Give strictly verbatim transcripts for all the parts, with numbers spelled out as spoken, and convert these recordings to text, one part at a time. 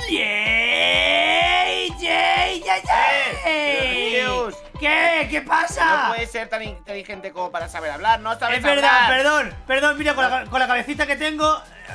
¡Yey! ¡Yey! ¡Yey! ¡Eh! Rius, ¿Qué? ¿Qué pasa? no puedes ser tan inteligente como para saber hablar. No sabes Es verdad, hablar. perdón, perdón, mira, con la, con la cabecita que tengo. Yo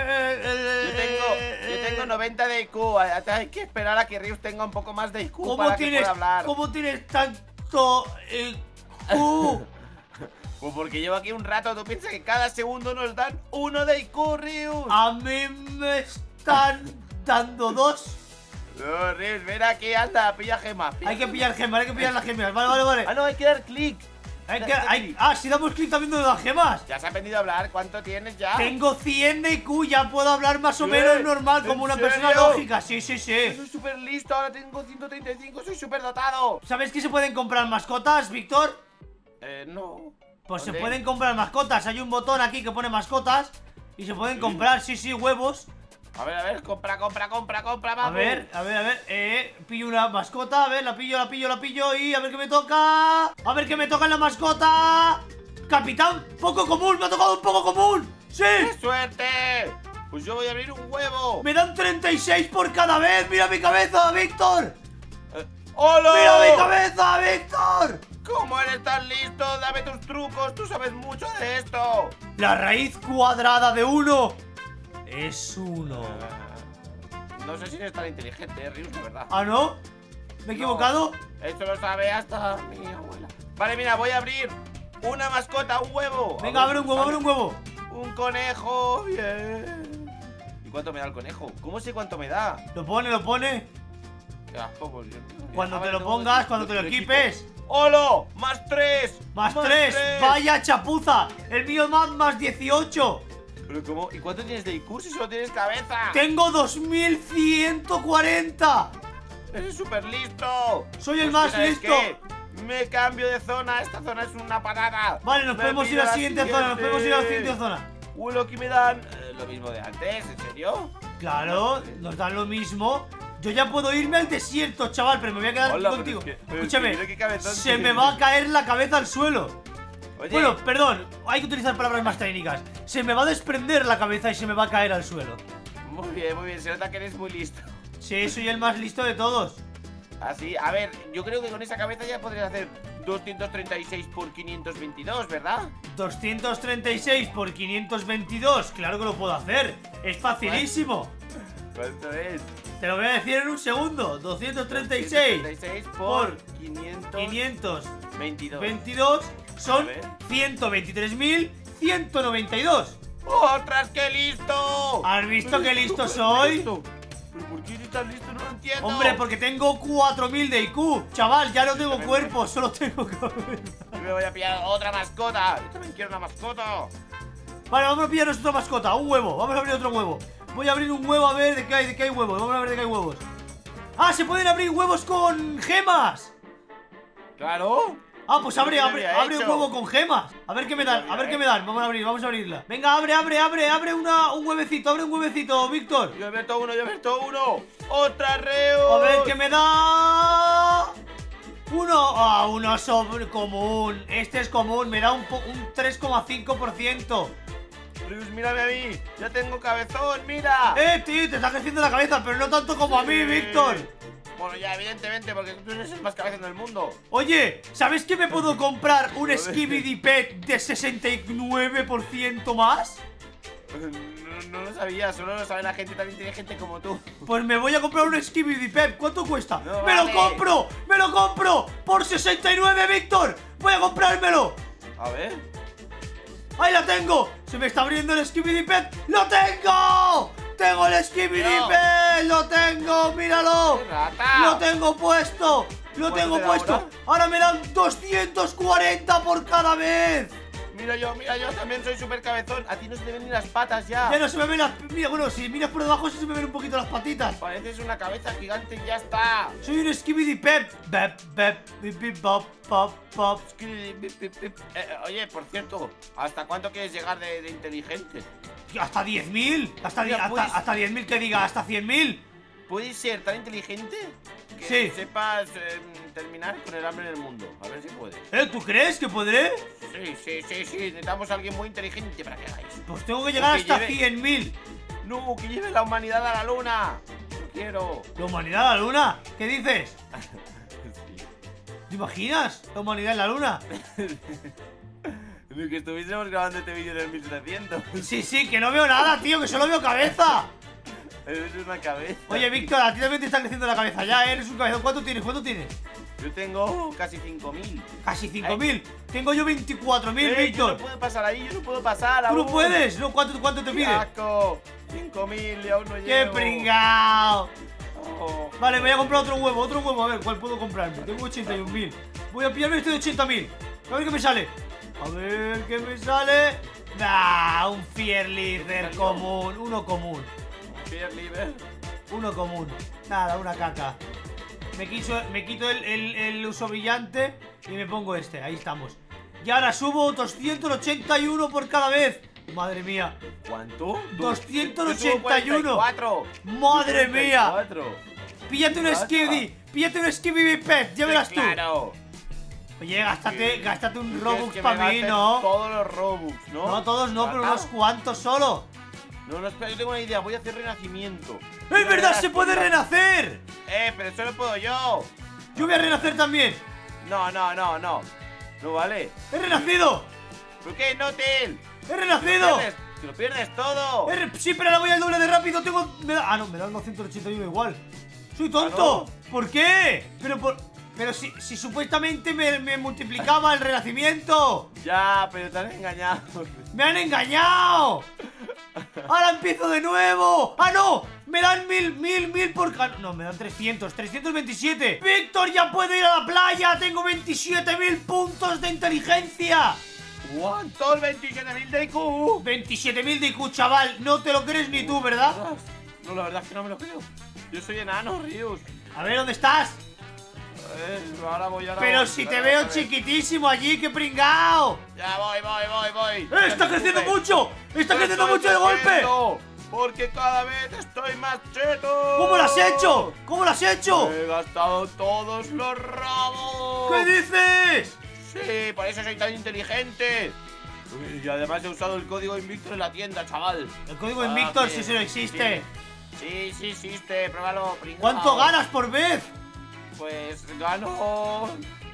tengo, yo tengo noventa de I Q. Hay que esperar a que Rius tenga un poco más de I Q ¿Cómo para que tienes, pueda hablar. ¿Cómo tienes tanto I Q? Pues porque llevo aquí un rato. Tú piensas que cada segundo nos dan uno de I Q, Rius. A mí me están dando dos. No, Rius, ven aquí, anda, pilla gemas. pilla Hay que gemas. pillar gemas, hay que pillar las gemas. Vale, vale, vale. Ah, no, hay que dar clic. Hay que, Dale hay- clic. ah, si damos clic también de las gemas. ¿Ya has aprendido a hablar? ¿Cuánto tienes ya? Tengo cien de I Q, ya puedo hablar más o ¿Qué? menos normal, como ¿En una persona serio? lógica. Sí, sí, sí. Soy súper listo, ahora tengo ciento treinta y cinco, soy súper dotado. ¿Sabes que se pueden comprar mascotas, Víctor? Eh, no. Pues se ¿Dónde? pueden comprar mascotas. Hay un botón aquí que pone mascotas y se pueden ¿Sí? comprar, sí, sí, huevos. A ver, a ver, compra, compra, compra, compra, A vamos. ver, a ver, a ver, eh, pillo una mascota, a ver, la pillo, la pillo, la pillo y a ver qué me toca. A ver qué me toca en la mascota. Capitán, poco común, me ha tocado un poco común. Sí, ¡Qué suerte! Pues yo voy a abrir un huevo. me dan treinta y seis por cada vez. Mira mi cabeza, Víctor. Eh, ¡Hola! Mira mi cabeza, Víctor. ¿Cómo eres tan listo? Dame tus trucos, tú sabes mucho de esto. La raíz cuadrada de uno es uno. No sé si eres tan inteligente, eh, Rius, de verdad. ¿Ah, no? ¿Me he equivocado? Esto lo sabe hasta mi abuela. Vale, mira, voy a abrir una mascota, un huevo. Venga, abre un huevo, abre un huevo. Un conejo, bien. ¿Y cuánto me da el conejo? ¿Cómo sé cuánto me da? Lo pone, lo pone. Qué asco, pues yo- Cuando Ah, te vale, lo tengo pongas, que- cuando te lo equipo. equipes. ¡Hola! ¡Más tres! Más tres. Vaya chapuza. El mío más más dieciocho. ¿Pero cómo? ¿Y cuánto tienes de I Q si solo tienes cabeza? Tengo dos mil ciento cuarenta. ¡Eres súper listo! Soy el Pues, más ¿sabes listo. qué? Me cambio de zona. Esta zona es una patata. Vale, nos Me podemos ir pido a la la siguiente zona. Nos podemos ir a la siguiente zona. Uy, lo que me dan eh, lo mismo de antes, ¿en serio? Claro, nos dan lo mismo. Yo ya puedo irme al desierto, chaval, pero me voy a quedar Hola, aquí pero contigo. es que- pero es Escúchame, que mira qué cabezón se tienes. me va a caer la cabeza al suelo. Oye, Bueno, perdón, hay que utilizar palabras más técnicas. Se me va a desprender la cabeza y se me va a caer al suelo. muy bien, muy bien. Se nota que eres muy listo. Sí, soy el más listo de todos. Así, a ver, yo creo que con esa cabeza ya podrías hacer doscientos treinta y seis por quinientos veintidós, ¿verdad? doscientos treinta y seis por quinientos veintidós, claro que lo puedo hacer. Es facilísimo. ¿Cuánto es? Te lo voy a decir en un segundo. doscientos treinta y seis treinta y seis por por quinientos quinientos veintidós. veintidós son A ver. ciento veintitrés mil ciento noventa y dos. ¡Ostras, qué listo! ¿Has visto qué Eres listo súper soy? listo. ¿Pero por qué eres tan listo? No lo entiendo. Hombre, porque tengo cuatro mil de I Q. Chaval, ya no tengo También- cuerpo, solo tengo cabeza. Yo me voy a pillar otra mascota. Yo también quiero una mascota. Vale, vamos a pillarnos otra mascota, un huevo. Vamos a abrir otro huevo. Voy a abrir un huevo a ver de qué hay, de qué hay huevos. Vamos a ver de qué hay huevos. ¡Ah, se pueden abrir huevos con gemas! Claro. Ah, pues Yo abre, no lo abre, había abre un hecho. huevo con gemas. A ver qué me dan, Yo a ver no qué me lo dan. Vamos a abrir, vamos a abrirla. Venga, abre, abre, abre, abre una, un huevecito, abre un huevecito, Víctor. Yo he abierto uno, yo he abierto uno. ¡Otra reo! A ver qué me da. Uno, ah, uno sobre común. Este es común, me da un, po- un tres coma cinco por ciento. Rius, mírame a mí. Ya tengo cabezón, mira. Eh, tío, te está creciendo la cabeza, pero no tanto como a mí, Sí. Víctor. Bueno, ya, evidentemente, porque tú eres el más cabezón del mundo. Oye, ¿sabes que me puedo comprar un ver. Skibidi Pet de sesenta y nueve por ciento más? No, no lo sabía, solo lo sabe la gente tan inteligente como tú. Pues me voy a comprar un Skibidi Pet. ¿Cuánto cuesta? No ¡Me vale. lo compro! ¡Me lo compro! ¡Por sesenta y nueve, Víctor! ¡Voy a comprármelo! A ver. ¡Ahí la tengo! ¡Se me está abriendo el Skibidi Pet! ¡Lo tengo! ¡Tengo el Skibidi Tío. Pet! ¡Lo tengo! ¡Míralo! ¡Qué rata! ¡Lo tengo puesto! ¡Lo ¿Cuánto tengo te da puesto! ahora? ¡Ahora me dan doscientos cuarenta por cada vez! Mira yo, mira yo, también soy súper cabezón. A ti no se te ven ni las patas ya. Ya no se me ven las... Mira, bueno, si miras por debajo sí se me ven un poquito las patitas. Pareces una cabeza gigante y ya está. Soy un Skibidi Pep. Bep, bep, bip, bip, bop, pop, pop. Eh, eh, oye, por cierto, ¿hasta cuánto quieres llegar de, de inteligente? Hasta diez mil. Hasta, di- Mira, hasta, pues- hasta diez mil que diga, hasta cien mil. ¿Puedes ser tan inteligente que Sí. sepas eh, terminar con el hambre en el mundo? A ver si puedes. ¿Eh? ¿Tú crees que podré? Sí, sí, sí, sí. Necesitamos a alguien muy inteligente para que hagáis. Pues tengo que llegar que hasta lleve- cien mil. No, que lleve la humanidad a la luna. quiero. ¿La humanidad a la luna? ¿Qué dices? Sí. ¿Te imaginas? ¿La humanidad en la luna? Ni que estuviésemos grabando este vídeo en el mil setecientos. Sí, sí, que no veo nada, tío, que solo veo cabeza. Eres una cabeza. Oye, Víctor, a ti también te está creciendo la cabeza ya, ¿eh? Eres un cabezón. ¿Cuánto tienes? ¿Cuánto tienes? Yo tengo casi cinco mil. Casi cinco mil. Tengo yo veinticuatro mil, Eh, Víctor. yo no puedo pasar ahí, yo no puedo pasar ¿Tú aún. no puedes? ¿No? ¿Cuánto, cuánto te ¡Qué pide? asco! cinco mil y aún no ¡Qué llego. pringao! Oh. Vale, voy a comprar otro huevo, otro huevo. A ver, ¿cuál puedo comprarme? Tengo ochenta y un mil. Voy a pillarme este de ochenta mil. A ver qué me sale. A ver qué me sale. Nah, un Fierlizer común. Uno común. Fear Liver. Uno común. Nada, una caca. Me quito, me quito el, el, el uso brillante y me pongo este. Ahí estamos. Y ahora subo doscientos ochenta y uno por cada vez. Madre mía. ¿Cuánto? doscientos Yo subo ochenta y uno. cuarenta y cuatro. Madre mía. cuarenta y cuatro. Píllate un Pasa. Skibidi. Píllate un Skibidi Pet. Ya verás tú. Claro. Oye, gástate, gástate un ¿Tú Robux crees que me para mí, gasten ¿no? Todos los Robux, ¿no? No todos no, pero ¿Verdad? unos cuantos solo. No, no, espera, yo tengo una idea. Voy a hacer renacimiento. ¡Es verdad! ¡Se puede renacer! Eh, pero eso lo puedo yo. Yo voy a renacer también. No, no, no, no. No vale. ¡He renacido! ¿Por qué no, Tel? ¡He renacido! Pierdes- Te lo pierdes todo. He re- Sí, pero ahora voy al doble de rápido. Tengo. Me da... Ah, no, me dan doscientos ochenta y uno igual. ¡Soy tonto! Ah, ¿no? ¿Por qué? Pero por. Pero si, si supuestamente me, me multiplicaba el renacimiento. Ya, pero te han engañado. ¡Me han engañado! ¡Ahora empiezo de nuevo! ¡Ah, no! Me dan mil, mil, mil por cada... No, me dan trescientos, trescientos veintisiete. ¡Víctor, ya puedo ir a la playa! ¡Tengo veintisiete mil puntos de inteligencia! ¿Cuántos? veintisiete mil de I Q. veintisiete mil de I Q, chaval. No te lo crees ni tú, ¿verdad? No, la verdad es que no me lo creo. Yo soy enano, Rius. A ver, ¿dónde estás? Eh, ahora voy, ahora Pero voy. si te Ahora veo voy. chiquitísimo allí, qué pringao. Ya voy, voy, voy, voy. ¡Eh, No está te creciendo preocupes. mucho! ¡Está Lo creciendo estoy mucho de golpe! creciendo, Porque cada vez estoy más cheto. ¿Cómo lo has hecho? ¿Cómo lo has hecho? He gastado todos los rabos. ¿Qué dices? Sí, por eso soy tan inteligente. Y además he usado el código Invictor en la tienda, chaval. El código Ah, Invictor, que- si se lo existe. Sí, sí, sí existe, pruébalo, pringao. ¿Cuánto ganas por vez? Pues gano...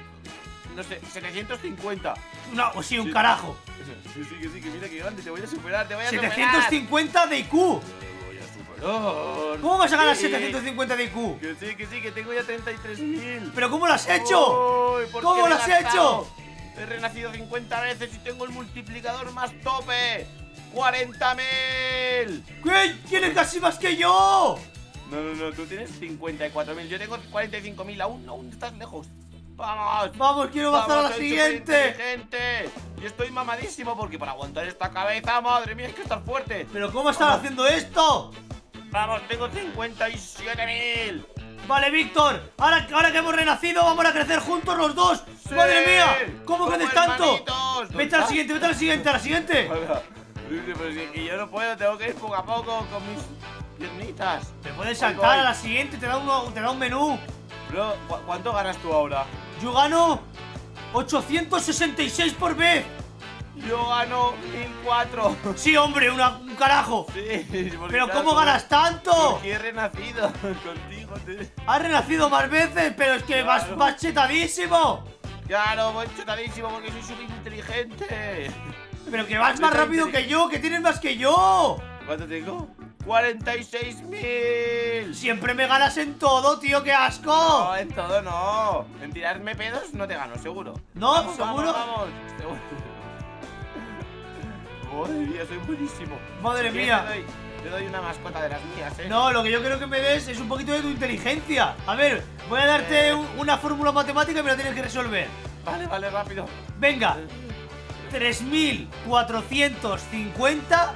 No sé, setecientos cincuenta. No, o sí, un Sí. carajo. Sí, sí, que sí, que mira que grande, te voy a superar, te voy a setecientos superar. cincuenta de I Q. Te voy a superar. ¿Cómo vas a ganar Sí. setecientos cincuenta de I Q? Que sí, que sí, que tengo ya treinta y tres mil. ¿Pero cómo lo has hecho? Uy, ¿por qué ¿Cómo me lo he has gastado? hecho? He renacido cincuenta veces y tengo el multiplicador más tope. cuarenta mil. ¿Qué? ¿Tienes casi más que yo? No, no, no, tú tienes cincuenta y cuatro mil. Yo tengo cuarenta y cinco mil. Aún, aún estás lejos. ¡Vamos! Vamos, quiero pasar a la soy siguiente. superinteligente. Y estoy mamadísimo porque para aguantar esta cabeza, madre mía, hay que estar fuerte. ¿Pero cómo estás Vamos. haciendo esto? Vamos, tengo cincuenta y siete mil. Vale, Víctor, ahora, ahora que hemos renacido vamos a crecer juntos los dos. Sí. ¡Madre mía! ¿Cómo Como creces tanto? hermanitos. Vete a la siguiente, vete a la siguiente, a la siguiente. Hola. Pero si es que yo no puedo, tengo que ir poco a poco con mis piernitas. Te puedes Voy, saltar voy. a la siguiente, te da, uno, te da un menú. Bro, ¿cu- ¿cuánto ganas tú ahora? Yo gano ochocientos sesenta y seis por vez. Yo gano mil cuatro. Sí, hombre, una- un carajo. Sí, porque Pero claro, ¿cómo como- ganas tanto? Porque he renacido contigo. te- Has renacido más veces, pero es que vas, Claro. vas chetadísimo. Claro, voy chetadísimo porque soy súper inteligente. Pero que vas más Soy tan rápido inteli- que yo, que tienes más que yo. ¿Cuánto tengo? cuarenta y seis mil. Siempre me ganas en todo, tío, qué No, asco. en todo no. En tirarme pedos no te gano, seguro. ¿No? Vamos, ¿Seguro? Vamos, vamos. Seguro. Madre mía, soy buenísimo. Madre Si quieres, mía. Te doy, te doy una mascota de las mías, eh. No, lo que yo quiero que me des es un poquito de tu inteligencia. A ver, voy a darte Eh. un- una fórmula matemática y me la tienes que resolver. Vale, vale, rápido. Venga, tres mil cuatrocientos cincuenta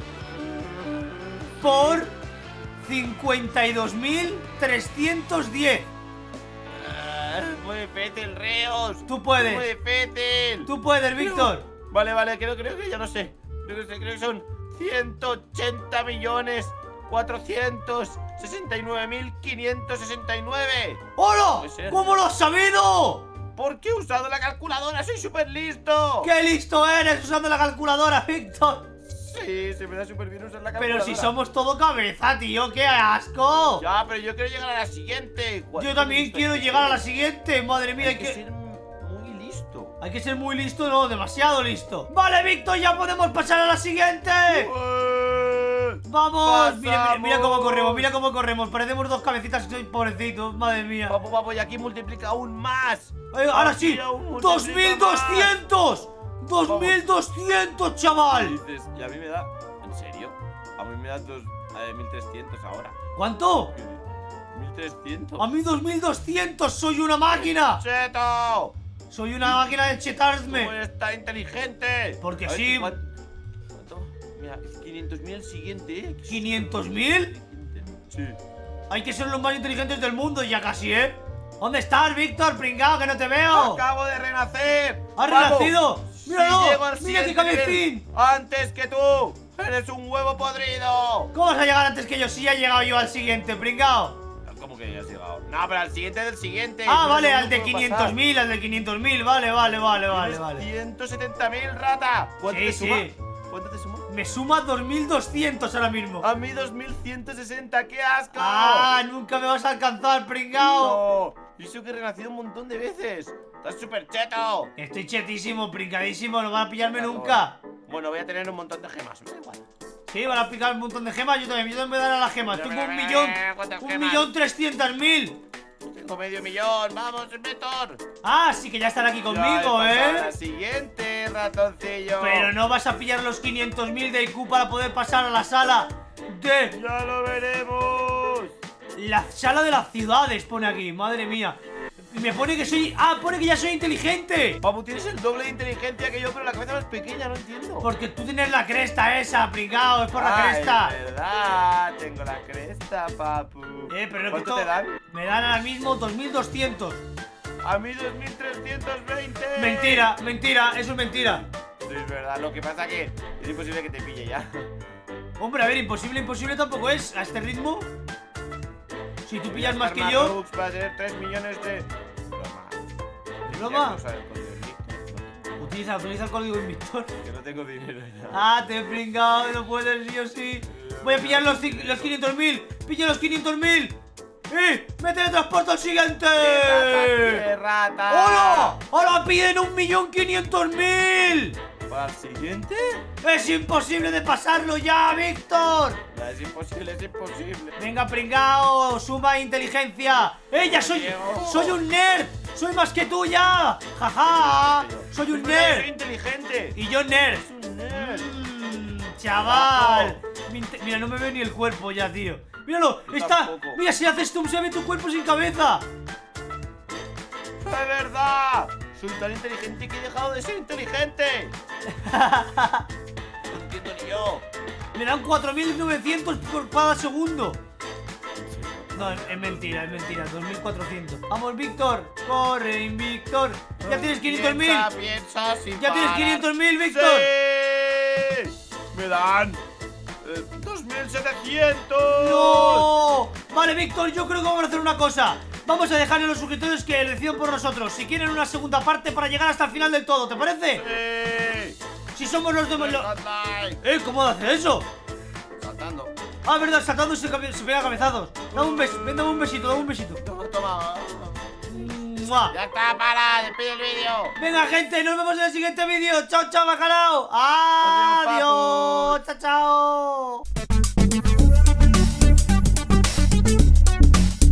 por cincuenta y dos mil trescientos diez. Ah, muy fácil, Reos. Tú puedes. Muy fácil. Tú puedes, Víctor. Vale, vale, creo, creo que ya no sé. Creo que, sé, creo que son ciento ochenta millones cuatrocientos sesenta y nueve mil quinientos sesenta y nueve. ¡Hola! Puede ser. ¿Cómo lo has sabido? ¿Por qué he usado la calculadora? ¡Soy súper listo! ¡Qué listo eres usando la calculadora, Víctor! Sí, se me da súper bien usar la Pero calculadora. si somos todo cabeza, tío, qué asco. Ya, pero yo quiero llegar a la siguiente. Yo también quiero llegar a la siguiente. Madre mía, Hay hay que que... ser muy listo. Hay que ser muy listo, no, demasiado listo. Vale, Víctor, ya podemos pasar a la siguiente. ¡Eh! Vamos, mira, mira, mira cómo ¡Pasamos! corremos, mira cómo corremos. Parecemos dos cabecitas, soy pobrecitos, madre mía. Vamos, vamos, y aquí multiplica aún más. Eh, ahora Aquí sí, aún dos multiplica mil doscientos. Vamos. dos mil doscientos, más. chaval. Dices, y a mí me da. ¿En serio? A mí me da dos, eh, mil trescientos ahora. ¿Cuánto? mil trescientos. A mí dos mil doscientos, soy una máquina. ¡Cheto! Soy una máquina de ¿Cómo chetarme. eres tan inteligente? Porque A ver, sí. ¿cuán- ¿Cuánto? Mira, es quinientos mil el siguiente, ¿eh? ¿quinientos mil? Sí. Hay que ser los más inteligentes del mundo ya casi, ¿eh? ¿Dónde estás, Víctor? Pringao, que no te veo. ¡Acabo de renacer! ¡Has ¡Vamos! renacido! Si ¡Míralo! llego al ¡Mira qué siguiente nivel cabecín! ¡Antes que tú! ¡Eres un huevo podrido! ¿Cómo vas a llegar antes que yo? Si ya he llegado yo al siguiente, pringao. ¿Cómo que ya has llegado? No, pero al siguiente del siguiente. Ah, Yo vale, no al de puedo quinientos pasar. mil, al de quinientos mil. Vale, vale, vale, vale, Tienes vale. ciento setenta mil, rata. ¿Cuánto Sí, te suma? sí. ¿Cuánto te suma? Me suma dos mil doscientos ahora mismo. A mí dos mil ciento sesenta, ¡qué asco! Ah, nunca me vas a alcanzar, pringao. No, y eso que he renacido un montón de veces. Estás súper cheto. Estoy chetísimo, pringadísimo, no van a pillarme nunca. Bueno, voy a tener un montón de gemas, me da igual. Sí, van a picar un montón de gemas. Yo también, yo también voy a dar a las gemas. Pero, Tengo un pero, millón, pero, ¿cuántas un gemas? millón trescientos mil. Tengo medio millón, vamos, Inventor. Ah, sí que ya están aquí Ya he conmigo, pasado a ¿eh? la siguiente, ratoncillo. Pero no vas a pillar los quinientos mil de I Q para poder pasar a la sala de... Ya lo veremos. La sala de las ciudades, pone aquí, madre mía. Y me pone que soy... Ah, pone que ya soy inteligente. Papu, tienes el doble de inteligencia que yo, pero la cabeza más pequeña, no entiendo. Porque tú tienes la cresta esa, pringao, es por la Ah, cresta. Es verdad, tengo la cresta, papu. Eh, pero no ¿Cuánto quito- te dan? Me dan ahora mismo dos mil doscientos. A mí dos mil trescientos veinte. Mentira, mentira, eso es mentira. Sí, es verdad, lo que pasa que es imposible que te pille ya. Hombre, a ver, imposible, imposible tampoco es. A este ritmo, si tú pillas más que yo... Robux va a ser tres millones de... Broma. ¿Broma? Ya no sabe el código del Víctor. Utiliza, utiliza el código Invictor. Que no tengo dinero ya. Ah, te he pringado, no puedes, sí o sí. Voy a pillar los, ci- los quinientos mil. Pilla los quinientos mil. ¡Eh! ¡Me teletransporto al siguiente! ¡Qué rata! ¡Hola! ¡Ahora piden un millón quinientos mil! ¿Para el siguiente? ¡Es imposible de pasarlo ya, Víctor! Ya, es imposible, es imposible. Venga, pringao, suma inteligencia. ¡Eh, ya soy, Diego. soy un nerd! ¡Soy más que tú ya! ¡Jaja! ¡Soy un Pero Soy nerd! inteligente. Y yo nerd. Es un nerd. Mm, chaval. Mi inte- Mira, no me ve ni el cuerpo ya, tío. Míralo, Yo está. tampoco. Mira, si haces zoom se ve tu cuerpo sin cabeza. ¡De verdad! Soy tan inteligente que he dejado de ser inteligente. No entiendo ni yo. Me dan cuatro mil novecientos por cada segundo. No, es, es mentira, es mentira, dos mil cuatrocientos. Vamos, Víctor, corre, Invictor. Ya tienes quinientos mil. Piensa, piensa, sin Ya tienes parar. quinientos mil, Víctor. ¡Sí! Me dan eh, dos mil setecientos. ¡No! Vale, Víctor, yo creo que vamos a hacer una cosa. Vamos a dejarle a los suscriptores que decidan por nosotros si quieren una segunda parte para llegar hasta el final del todo, ¿te parece? ¡Sí! Si somos los de... lo- Dejad like. ¿Eh? ¿Cómo hace eso? Saltando. Ah, verdad, saltando y se, cabe- se pega cabezazos. Dame un beso, ven, dame un besito, dame un besito. Toma, toma. ¡Mua! Ya está, para, despide el vídeo. Venga, gente, nos vemos en el siguiente vídeo. Chao, chao, bacalao. Adiós, Adiós. Chao, chao.